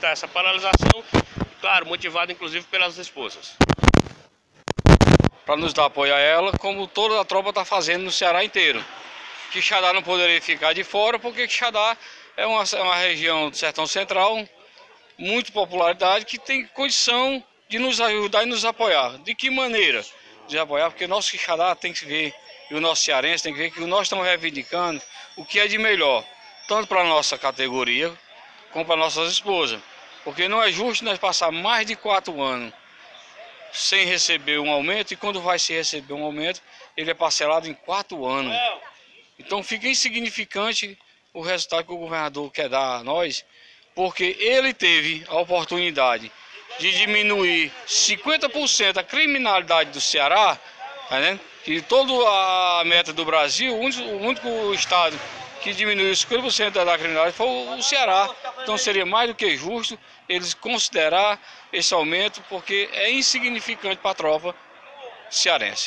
está essa paralisação, claro, motivado inclusive pelas esposas. Para nos dar apoio a ela, como toda a tropa está fazendo no Ceará inteiro. Quixadá não poderia ficar de fora, porque Quixadá é uma região do Sertão Central, muito popularidade, que tem condição de nos ajudar e nos apoiar. De que maneira? De apoiar, porque nosso Quixadá tem que ver, e o nosso cearense tem que ver que nós estamos reivindicando o que é de melhor, tanto para a nossa categoria, como para nossas esposas. Porque não é justo nós passar mais de 4 anos sem receber um aumento, e quando vai se receber um aumento, ele é parcelado em 4 anos. Então fica insignificante o resultado que o governador quer dar a nós, porque ele teve a oportunidade de diminuir 50% a criminalidade do Ceará, tá vendo? Que toda a meta do Brasil, o único estado que diminuiu 50% da criminalidade foi o Ceará. Então seria mais do que justo eles considerar esse aumento, porque é insignificante para a tropa cearense.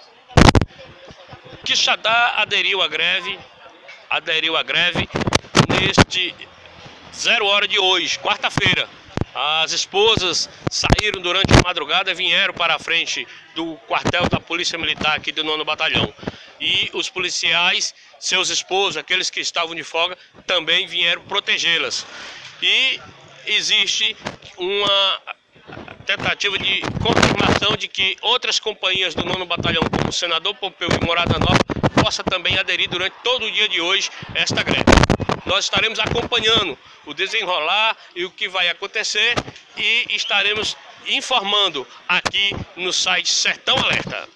Quixadá aderiu à greve neste 0 hora de hoje, quarta-feira. As esposas saíram durante a madrugada e vieram para a frente do quartel da Polícia Militar aqui do 9º Batalhão. E os policiais, seus esposos, aqueles que estavam de folga, também vieram protegê-las. E existe uma tentativa de confirmação de que outras companhias do 9º Batalhão, como o Senador Pompeu e Morada Nova, possa também aderir durante todo o dia de hoje a esta greve. Nós estaremos acompanhando o desenrolar e o que vai acontecer e estaremos informando aqui no site Sertão Alerta.